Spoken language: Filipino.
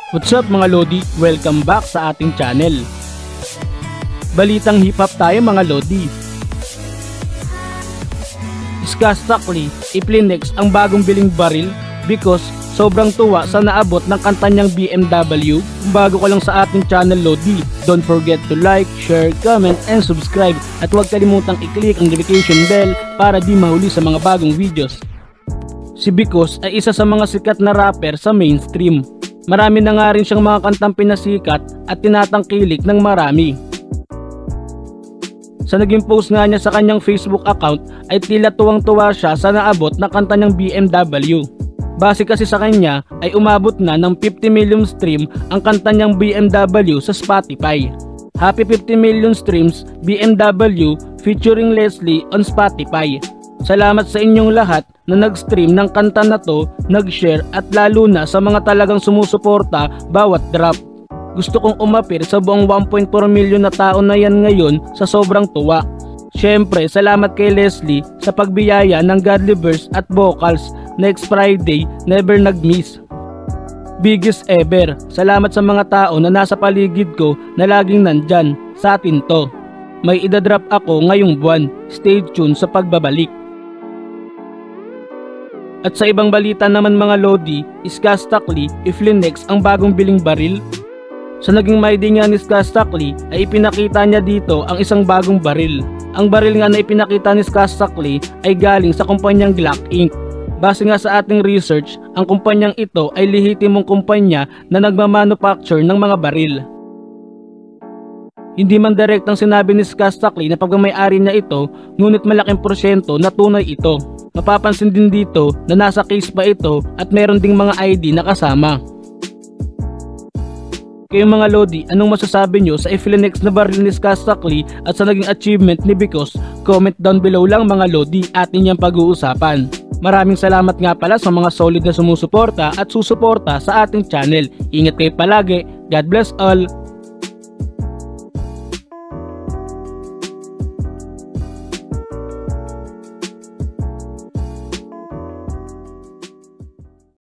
What's up mga Lodi? Welcome back sa ating channel. Balitang hip hop tayo mga Lodi. Skastockley iplinex ang bagong biling baril because sobrang tuwa sa naabot ng kanta niyang BMW. Kung bago ka lang sa ating channel Lodi, don't forget to like, share, comment, and subscribe. At huwag kalimutang i-click ang notification bell para di mahuli sa mga bagong videos. Si Bicos ay isa sa mga sikat na rapper sa mainstream. Marami na nga rin siyang mga kantang pinasikat at tinatangkilik ng marami. Sa naging post nga niya sa kanyang Facebook account ay tila tuwang-tuwa siya sa naabot na kanta niyang BMW. Base kasi sa kanya ay umabot na ng 50 million stream ang kanta niyang BMW sa Spotify. Happy 50 million streams BMW featuring Leslie on Spotify. Salamat sa inyong lahat na nag-stream ng kanta na to, nag-share at lalo na sa mga talagang sumusuporta bawat drop. Gusto kong umapir sa buong 1.4 million na tao na yan ngayon sa sobrang tuwa. Syempre, salamat kay Leslie sa pagbiyaya ng godly verse at vocals. Next Friday, never nag-miss. Biggest ever, salamat sa mga tao na nasa paligid ko na laging nandyan. Sa atin to. May idadrop ako ngayong buwan. Stay tuned sa pagbabalik. At sa ibang balita naman mga Lodi, Skastockley iplinex ang bagong biling baril. Sa naging mighty nga ni Skastockley ay ipinakita niya dito ang isang bagong baril. Ang baril nga na ipinakita ni Skastockley ay galing sa kumpanyang Glock Inc. Base nga sa ating research, ang kumpanyang ito ay lehitimong kumpanya na nagmamanufacture ng mga baril. Hindi man direktang sinabi ni Skastockley na pagmamay-ari niya ito, ngunit malaking porsyento na tunay ito. Mapapansin din dito na nasa case pa ito at meron ding mga ID na kasama. Kayong mga Lodi, anong masasabi nyo sa iplinex na baril ni Skastockley at sa naging achievement ni Bicos? Comment down below lang mga Lodi, atin yung pag-uusapan. Maraming salamat nga pala sa mga solid na sumusuporta at susuporta sa ating channel. Ingat kayo palagi. God bless all.